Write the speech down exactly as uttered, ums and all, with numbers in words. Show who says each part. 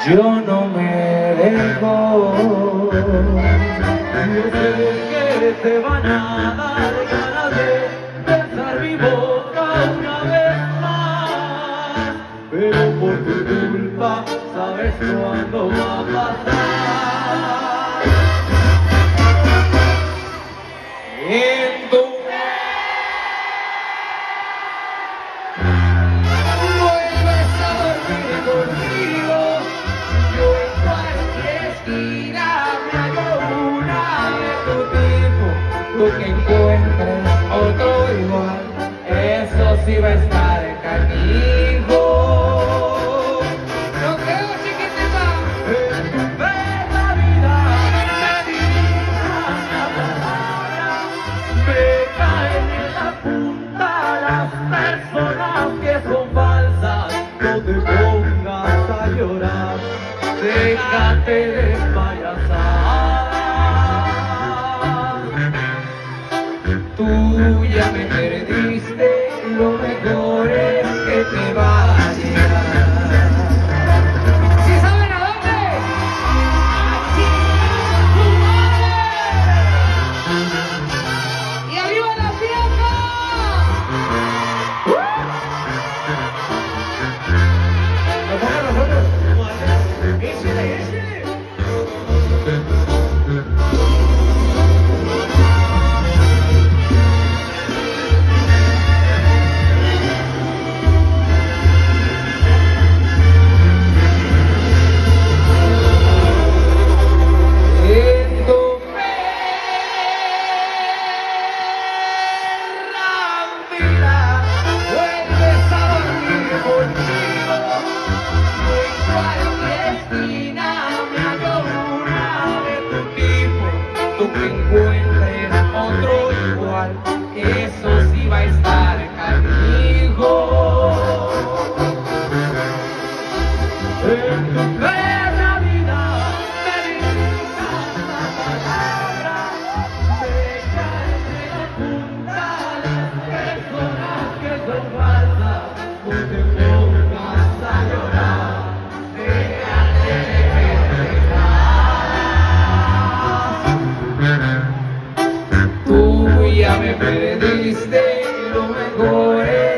Speaker 1: yo no me dejo.
Speaker 2: Yo sé que te van a dar ganas de besar mi boca una vez más, pero por tu culpa sabes cuándo va a pasar. En tu vuelves a dormir conmigo, yo en cualquier esquina me hago una de tu tipo.
Speaker 1: Tú que encuentres otro igual, eso sí va a estar canijo.
Speaker 2: No creo, chiquitita, en tu bella vida me digas la palabra, me caen en la punta las personas que son falsas. No te pongas a llorar, déjate de payasadas.
Speaker 1: Tú ya me perdiste, lo mejor es que te vayas.
Speaker 2: ¿Sí saben a dónde? ¡Aquí tu madre! ¡Y arriba la fiesta!
Speaker 1: Nosotros, nosotros.
Speaker 2: ¡Échale, échale!
Speaker 1: Tú que encuentres otro igual, eso sí va a estar canijo.
Speaker 2: En tu perra vida me digas la palabra, me caen de la punta las personas que son falsas. No te pongas a llorar, déjate de pendejadas.
Speaker 1: Tú ya me perdiste, lo mejor es